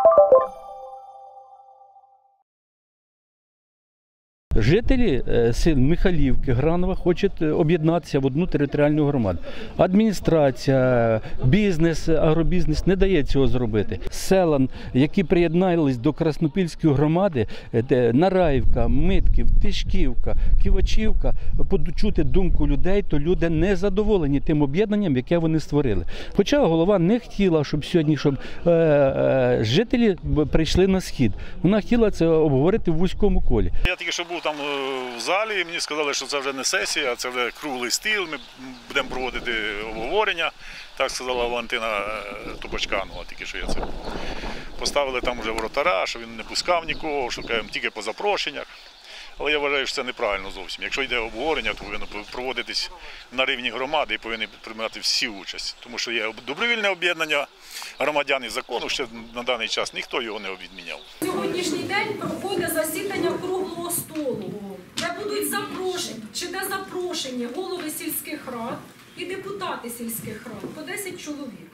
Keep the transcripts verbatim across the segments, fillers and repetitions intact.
Жителі сел Михайлівки, Гранова хочуть об'єднатися в одну територіальну громаду. Адміністрація, бізнес, агробізнес не дає цього зробити. Села, які приєднались до Краснопільської громади, Нараївка, Митків, Тишківка, Ківачівка, почути думку людей, то люди не задоволені тим об'єднанням, яке вони створили. Хоча голова не хотіла, щоб сьогодні, щоб е, е, жителі прийшли на схід. Вона хотіла це обговорити в вузькому колі. Я тільки що був там в залі, і мені сказали, що це вже не сесія, це вже круглий стіл, ми будемо проводити обговорення. Так сказала Валентина Топочканова, тільки що я це поставили там вже воротара, що він не пускав нікого, що тільки по запрошеннях. Але я вважаю, що це неправильно зовсім. Якщо йде обговорення, то повинно проводитись на рівні громади і повинні приймати всі участь. Тому що є добровільне об'єднання громадян і закону, ще на даний час ніхто його не відміняв. Сьогоднішній день проходить засідання круглого столу, де будуть запрошені, чи де запрошені голови сільських рад і депутати сільських рад, по десять чоловік.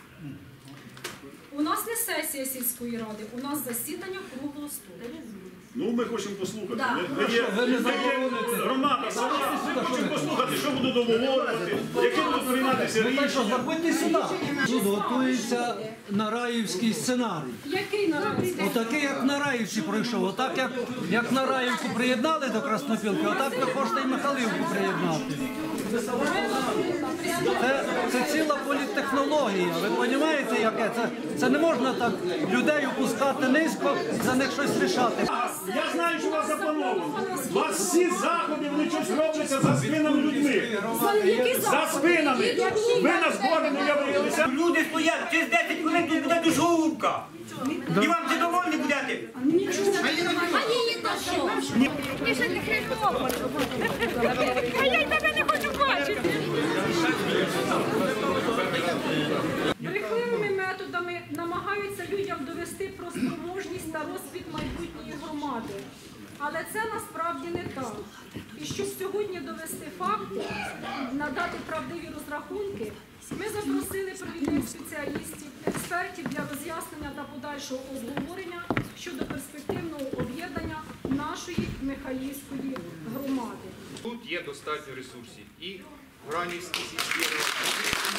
У нас не сесія сільської ради, у нас засідання круглого столу. Ну, ми хочемо послухати. Да. Ми, ми є, ми є громада, ми хочемо послухати, що будуть обговорювати, які будуть прийматися рішення. Заходьте сюди. Тут готується Нараївський сценарій. Який Нараївський? Отакий, як Нараївці пройшов. Отак, як, як Нараївку приєднали до Краснопілки, отак ви хочете і Михайлівку приєднати. Це, це ціла політтехнологія. Ви розумієте, яке? Це, це не можна так людей опускати низько, за них щось рішати. Я знаю, що у вас заплановано. У вас всі заходи, вони щось робляться за спинами людьми. За спинами. Ви на збори не явилися. Люди стоять, через десять хвилин тут буде душогубка. І вам це довольні будете? А я й тебе не хочу бачити. Брехливими методами намагаються людям довести про спроможність та розквіт майбутньої громади. Але це насправді не так. І щоб сьогодні довести факти, надати правдиві розрахунки, ми запросили провідних спеціалістів, експертів для роз'яснення та подальшого обговорення щодо перспективного об'єднання нашої Михайлівської громади. Тут є достатньо ресурсів і в Гранівській сільській раді,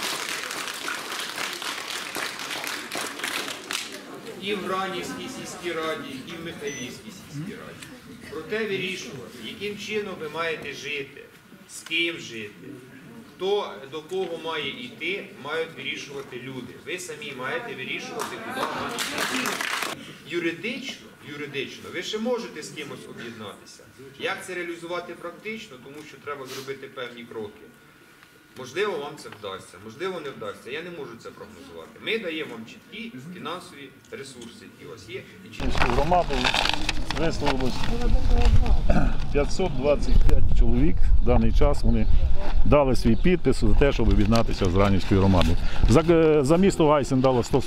і в Гранівській сільській раді, і в Михайлівській сільській раді. Проте вирішувати, яким чином ви маєте жити, з ким жити, хто до кого має йти, мають вирішувати люди. Ви самі маєте вирішувати, куди маєте йти. Юридично, юридично ви ще можете з кимось об'єднатися. Як це реалізувати практично, тому що треба зробити певні кроки. Можливо, вам це вдасться, можливо, не вдасться. Я не можу це прогнозувати. Ми даємо вам чіткі фінансові ресурси, які у вас є. Громаду висловилось п'ятсот двадцять п'ять чоловік в даний час. Вони дали свій підпис за те, щоб об'єднатися з Гранівською громадою. За, за місто Гайсен дало сто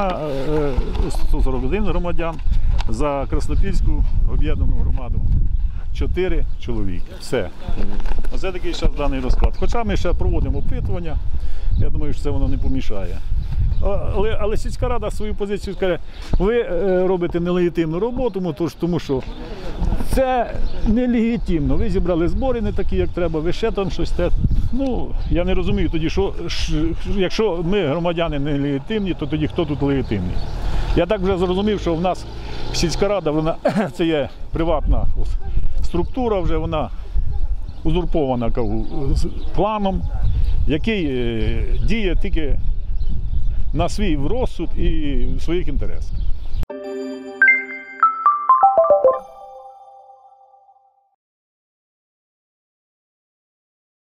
сорок один громадян, за Краснопільську об'єднану громаду чотири чоловіки. Все. Оце такий зараз даний розклад. Хоча ми ще проводимо опитування, я думаю, що це воно не помішає. Але, але сільська рада свою позицію скаже, ви робите нелегітимну роботу, тому що це нелегітимно. Ви зібрали збори не такі, як треба, ви ще там щось те. Ну, я не розумію тоді, що якщо ми громадяни нелегітимні, то тоді хто тут легітимний? Я так вже зрозумів, що в нас сільська рада, вона, це є приватна структура, вже вона узурпована планом, який діє тільки на свій розсуд і в своїх інтересах.